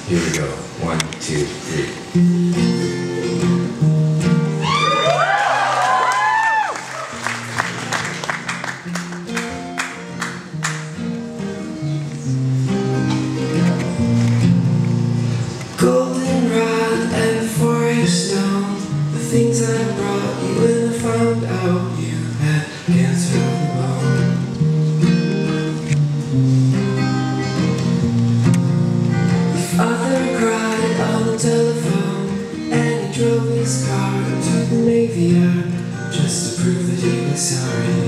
Here we go. 1, 2, 3. Goldenrod and forest stone, the things I brought you when I found out you had cancer of the bone. Your father cried on the telephone, and he drove his car to the Navy Yard just to prove that he was sorry.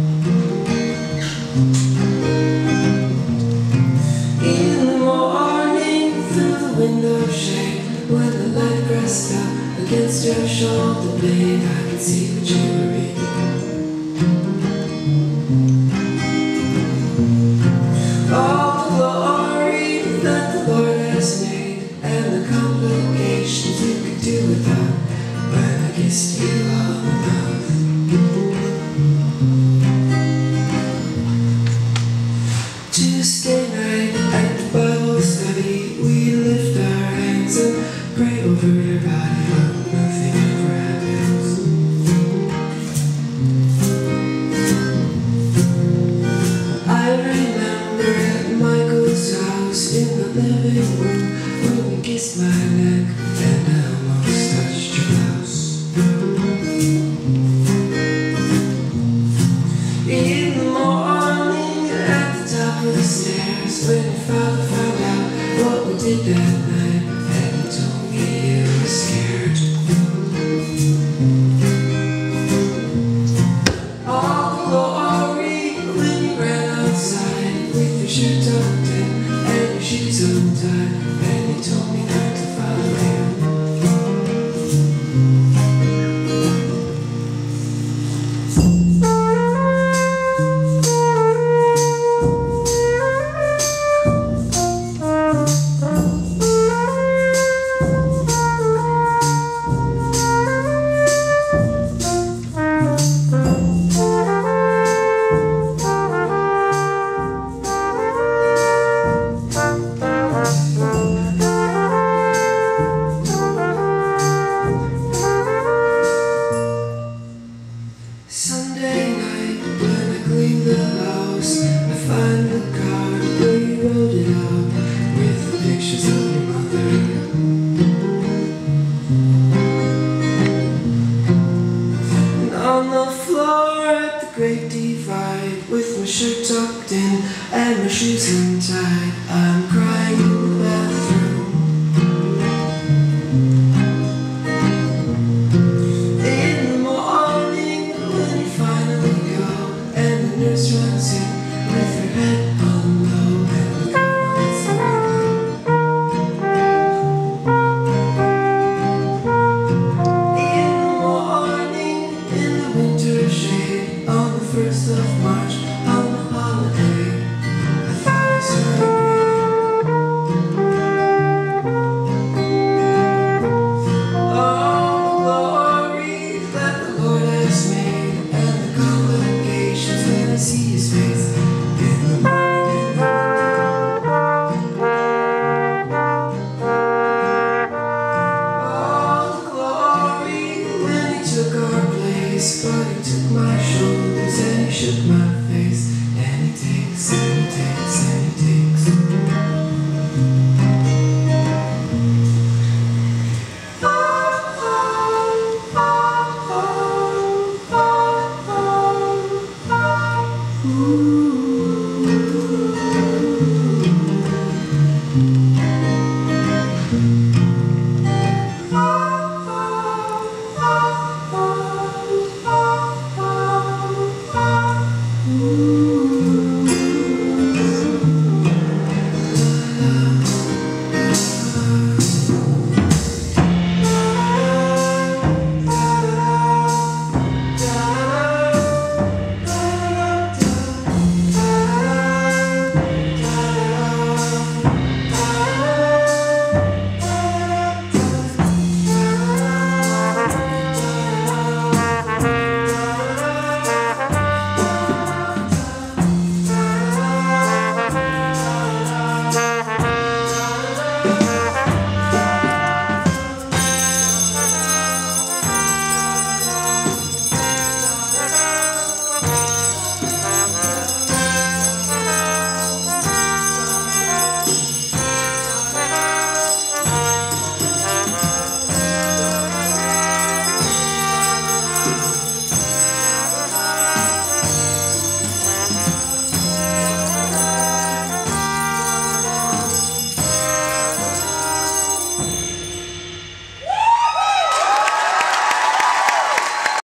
In the morning, through the window shade, when the light pressed up against your shoulder blade, I could see what you were reading. All the glory that the Lord has made, and the complications you could do without, when I kissed you on the mouth. Tuesday night at the Bible study, we lift our hands and pray over your body, but nothing ever happens. I remember at Michael's house in the living room when you kissed my neck and I almost touched your blouse. In the morning at the top of the stairs, when your father found out what we did that night, and he told me you were scared. All the glory when you ran outside with your shirt tucked in and your shoes untied, and he told me that